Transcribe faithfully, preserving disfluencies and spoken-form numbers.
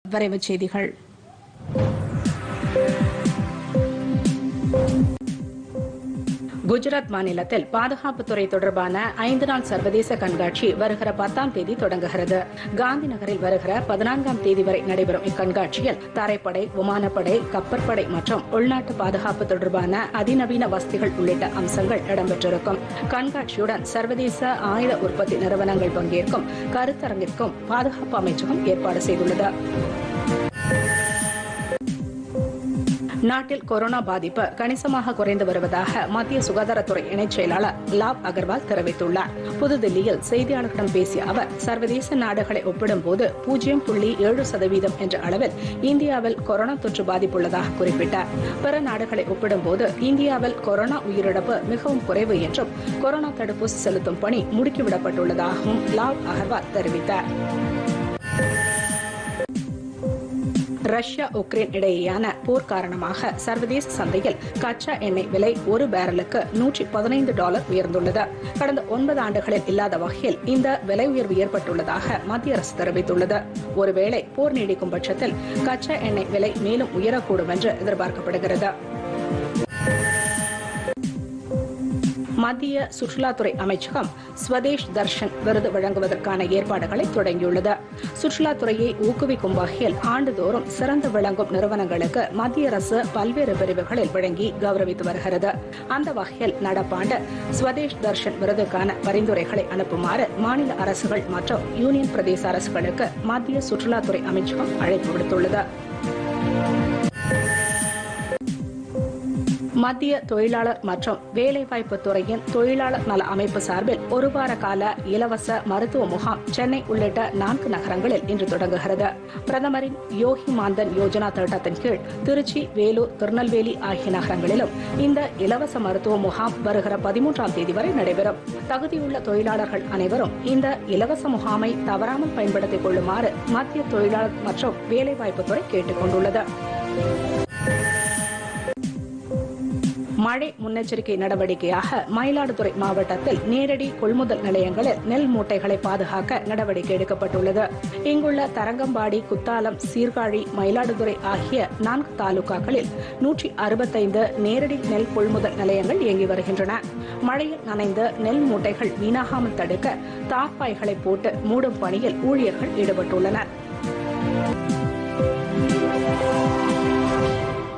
விரைவுச் செய்திகள். குஜராத் மாநிலத்தில் பாதுகாப்புத்துறை தொடர்பான ஐந்து நாள் சர்வதேச கண்காட்சி வருகிற பத்தாம் தேதி தொடங்குகிறது. காந்தி நகரில் வருகிற பதினான்காம் தேதி வரை நடைபெறும் இக்கண்காட்சியில் தரைப்படை, விமானப்படை, கப்பற்படை மற்றும் உள்நாட்டு பாதுகாப்பு தொடர்பான அதிநவீன வசதிகள் உள்ளிட்ட அம்சங்கள் இடம்பெற்றிருக்கும். கண்காட்சியுடன் சர்வதேச ஆயுத உற்பத்தி நிறுவனங்கள் பங்கேற்கும் கருத்தரங்கிற்கும் பாதுகாப்பு அமைச்சகம் ஏற்பாடு செய்துள்ளது. நாட்டில் கொரோனா பாதிப்பு கணிசமாக குறைந்து வருவதாக மத்திய சுகாதாரத்துறை இணைச் செயலாளர் லாவ் அகர்வால் தெரிவித்துள்ளார். புதுதில்லியில் செய்தியாளர்களிடம் பேசிய அவர், சர்வதேச நாடுகளை ஒப்பிடும்போது பூஜ்ஜியம் புள்ளி ஏழு சதவீதம் என்ற அளவில் இந்தியாவில் கொரோனா தொற்று பாதிப்புள்ளதாக குறிப்பிட்டார். பிற நாடுகளை ஒப்பிடும்போது இந்தியாவில் கொரோனா உயிரிழப்பு மிகவும் குறைவு என்றும் கொரோனா தடுப்பூசி செலுத்தும் பணி முடுக்கிவிடப்பட்டுள்ளதாகவும் லாவ் அகர்வால் தெரிவித்தார். ரஷ்யா உக்ரைன் இடையேயான போர் காரணமாக சர்வதேச சந்தையில் கச்சா எண்ணெய் விலை ஒரு பேரலுக்கு நூற்றி பதினைந்து டாலர் உயர்ந்துள்ளது. கடந்த ஒன்பது ஆண்டுகளில் இல்லாத வகையில் இந்த விலை உயர்வு ஏற்பட்டுள்ளதாக மத்திய அரசு தெரிவித்துள்ளது. ஒருவேளை போர் நீடிக்கும் பட்சத்தில் கச்சா எண்ணெய் விலை மேலும் உயரக்கூடும் என்று எதிர்பார்க்கப்படுகிறது. மத்திய சுற்றுலாத்துறை அமைச்சகம் ஸ்வதேஷ் தர்ஷன் விருது வழங்குவதற்கான ஏற்பாடுகளை தொடங்கியுள்ளது. சுற்றுலாத்துறையை ஊக்குவிக்கும் வகையில் ஆண்டுதோறும் சிறந்து விளங்கும் நிறுவனங்களுக்கு மத்திய அரசு பல்வேறு பிரிவுகளில் வழங்கி கௌரவித்து வருகிறது. அந்த வகையில் நடப்பாண்டு ஸ்வதேஷ் தர்ஷன் விருதுக்கான பரிந்துரைகளை அனுப்புமாறு மாநில அரசுகள் மற்றும் யூனியன் பிரதேச அரசுகளுக்கு மத்திய சுற்றுலாத்துறை அமைச்சகம் அழைப்பு விடுத்துள்ளது. மத்திய தொழிலாளர் மற்றும் வேலைவாய்ப்பு துறையின் தொழிலாளர் நல அமைப்பு சார்பில் ஒரு வார கால இலவச மருத்துவ முகாம் சென்னை உள்ளிட்ட நான்கு நகரங்களில் இன்று தொடங்குகிறது. பிரதமரின் யோகி மான்தன் யோஜனா திட்டத்தின் கீழ் திருச்சி, வேலூர், திருநெல்வேலி ஆகிய நகரங்களிலும் இந்த இலவச மருத்துவ முகாம் வருகிற பதிமூன்றாம் தேதி வரை நடைபெறும். தகுதியுள்ள தொழிலாளர்கள் அனைவரும் இந்த இலவச முகாமை தவறாமல் பயன்படுத்திக் கொள்ளுமாறு மத்திய தொழிலாளர் மற்றும் வேலைவாய்ப்புத்துறை கேட்டுக் கொண்டுள்ளது. மழை முன்னெச்சரிக்கை நடவடிக்கையாக மயிலாடுதுறை மாவட்டத்தில் நேரடி கொள்முதல் நிலையங்களில் நெல் மூட்டைகளை பாதுகாக்க நடவடிக்கை எடுக்கப்பட்டுள்ளது. இங்குள்ள தரங்கம்பாடி, குத்தாலம், சீர்காழி, மயிலாடுதுறை ஆகிய நான்கு தாலுகாக்களில் நூற்றி அறுபத்தைந்து நேரடி நெல் கொள்முதல் நிலையங்கள் இயங்கி வருகின்றன. மழையில் நனைந்து நெல் மூட்டைகள் வீணாகாமல் தடுக்க தார்பாய்களை போட்டு மூடும் பணியில் ஊழியர்கள் ஈடுபட்டுள்ளனர்.